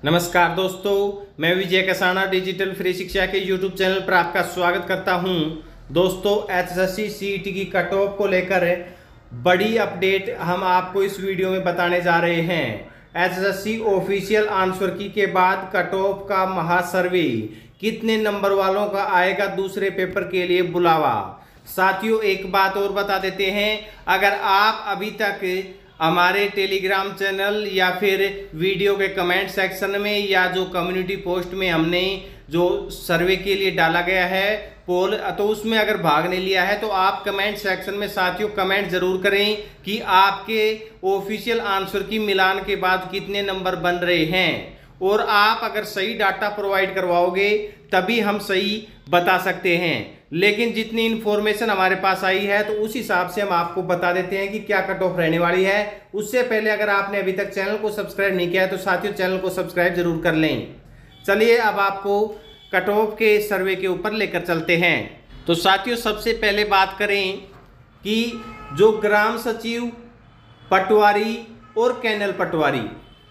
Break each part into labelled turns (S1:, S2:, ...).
S1: नमस्कार दोस्तों, मैं विजय कसाना डिजिटल फ्री शिक्षा के YouTube चैनल पर आपका स्वागत करता हूं। दोस्तों, एचएसएससी सीईटी की कट ऑफ को लेकर बड़ी अपडेट हम आपको इस वीडियो में बताने जा रहे हैं। एचएसएससी ऑफिशियल आंसर की के बाद कट ऑफ का महासर्वे, कितने नंबर वालों का आएगा दूसरे पेपर के लिए बुलावा। साथियों, एक बात और बता देते हैं, अगर आप अभी तक हमारे टेलीग्राम चैनल या फिर वीडियो के कमेंट सेक्शन में या जो कम्युनिटी पोस्ट में हमने जो सर्वे के लिए डाला गया है पोल, तो उसमें अगर भाग नहीं लिया है तो आप कमेंट सेक्शन में साथियों कमेंट जरूर करें कि आपके ऑफिशियल आंसर की मिलान के बाद कितने नंबर बन रहे हैं। और आप अगर सही डाटा प्रोवाइड करवाओगे तभी हम सही बता सकते हैं। लेकिन जितनी इन्फॉर्मेशन हमारे पास आई है तो उस हिसाब से हम आपको बता देते हैं कि क्या कट ऑफ रहने वाली है। उससे पहले अगर आपने अभी तक चैनल को सब्सक्राइब नहीं किया है तो साथियों चैनल को सब्सक्राइब जरूर कर लें। चलिए अब आपको कट ऑफ के सर्वे के ऊपर लेकर चलते हैं। तो साथियों, सबसे पहले बात करें कि जो ग्राम सचिव, पटवारी और कैनल पटवारी,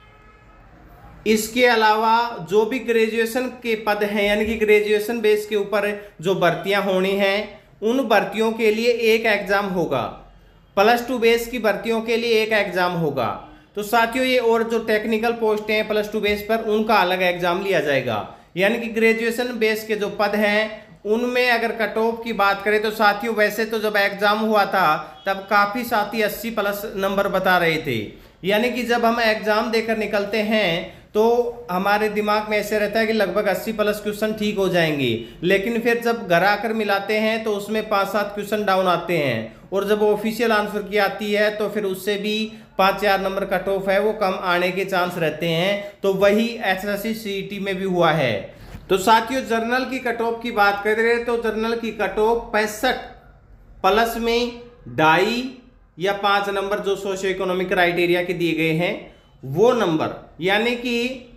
S1: इसके अलावा जो भी ग्रेजुएशन के पद हैं यानी कि ग्रेजुएशन बेस के ऊपर जो भर्तियां होनी हैं, उन भर्तियों के लिए एक एग्जाम होगा। +2 बेस की भर्तियों के लिए एक एग्जाम होगा। तो साथियों, ये और जो टेक्निकल पोस्ट हैं +2 बेस पर, उनका अलग एग्जाम लिया जाएगा। यानी कि ग्रेजुएशन बेस के जो पद हैं उनमें अगर कट ऑफ की बात करें तो साथियों, वैसे तो जब एग्जाम हुआ था तब काफ़ी साथी 80+ नंबर बता रहे थे। यानी कि जब हम एग्जाम देकर निकलते हैं तो हमारे दिमाग में ऐसे रहता है कि लगभग 80+ क्वेश्चन ठीक हो जाएंगे, लेकिन फिर जब घर आकर मिलाते हैं तो उसमें 5-7 क्वेश्चन डाउन आते हैं। और जब ऑफिशियल आंसर की आती है तो फिर उससे भी 5-4 नंबर कट ऑफ है वो कम आने के चांस रहते हैं। तो वही एचएसएससी सीईटी में भी हुआ है। तो साथियों, जर्नल की कट ऑफ की बात करें तो जर्नल की कट ऑफ 65+ में 2.5 या 5 नंबर जो सोशियो इकोनॉमिक क्राइटेरिया के दिए गए हैं वो नंबर, यानी कि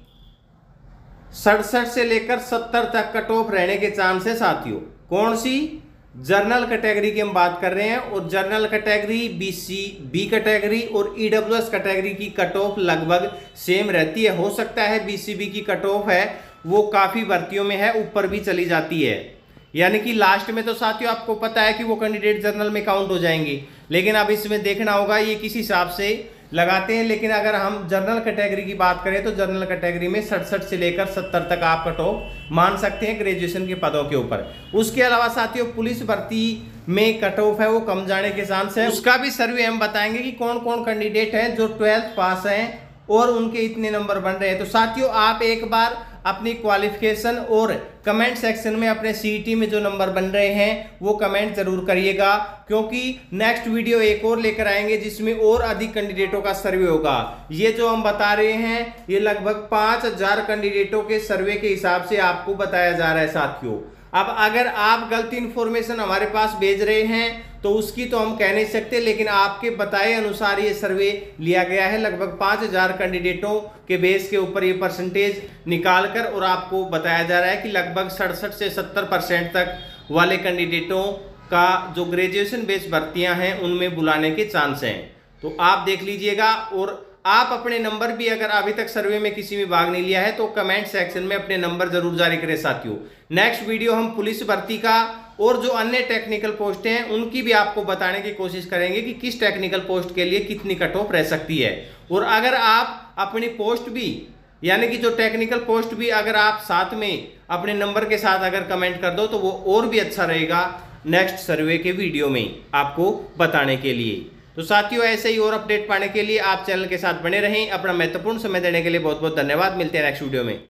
S1: 67 से लेकर 70 तक कट ऑफ रहने के चांस है साथियों। कौन सी? जर्नल कैटेगरी की हम बात कर रहे हैं। और general category, BC B category और ईडब्ल्यूएस कैटेगरी की कट ऑफ लगभग सेम रहती है। हो सकता है बीसीबी की कट ऑफ है वो काफी भर्तियों में है ऊपर भी चली जाती है। यानी कि लास्ट में तो साथियों आपको पता है कि वो कैंडिडेट जर्नल में काउंट हो जाएंगे, लेकिन अब इसमें देखना होगा ये किस हिसाब से लगाते हैं। लेकिन अगर हम जनरल कैटेगरी की बात करें तो जनरल कैटेगरी में 67 से लेकर 70 तक आप कट ऑफ मान सकते हैं ग्रेजुएशन के पदों के ऊपर। उसके अलावा साथियों, पुलिस भर्ती में कट ऑफ है वो कम जाने के चांस है। उसका भी सर्वे हम बताएंगे कि कौन कौन कैंडिडेट हैं जो 12th पास हैं और उनके इतने नंबर बन रहे हैं। तो साथियों, आप एक बार अपनी क्वालिफिकेशन और कमेंट सेक्शन में अपने सीईटी में जो नंबर बन रहे हैं वो कमेंट जरूर करिएगा, क्योंकि नेक्स्ट वीडियो एक और लेकर आएंगे जिसमें और अधिक कैंडिडेटों का सर्वे होगा। ये जो हम बता रहे हैं ये लगभग 5000 कैंडिडेटों के सर्वे के हिसाब से आपको बताया जा रहा है साथियों। अब अगर आप गलती इंफॉर्मेशन हमारे पास भेज रहे हैं तो उसकी तो हम कह नहीं सकते, लेकिन आपके बताए अनुसार ये सर्वे लिया गया है। लगभग 5000 कैंडिडेटों के बेस के ऊपर ये परसेंटेज निकाल कर और आपको बताया जा रहा है कि लगभग 67 से 70% तक वाले कैंडिडेटों का जो ग्रेजुएशन बेस भर्तियां हैं उनमें बुलाने के चांस हैं। तो आप देख लीजिएगा। और आप अपने नंबर भी अगर अभी तक सर्वे में किसी में भाग नहीं लिया है तो कमेंट सेक्शन में अपने नंबर जरूर जारी करें साथियों। नेक्स्ट वीडियो हम पुलिस भर्ती का और जो अन्य टेक्निकल पोस्ट हैं उनकी भी आपको बताने की कोशिश करेंगे कि किस टेक्निकल पोस्ट के लिए कितनी कट ऑफ रह सकती है। और अगर आप अपनी पोस्ट भी यानी कि जो टेक्निकल पोस्ट भी अगर आप साथ में अपने नंबर के साथ अगर कमेंट कर दो तो वो और भी अच्छा रहेगा नेक्स्ट सर्वे के वीडियो में आपको बताने के लिए। तो साथियों, ऐसे ही और अपडेट पाने के लिए आप चैनल के साथ बने रहें। अपना महत्वपूर्ण समय देने के लिए बहुत बहुत धन्यवाद। मिलते हैं नेक्स्ट वीडियो में।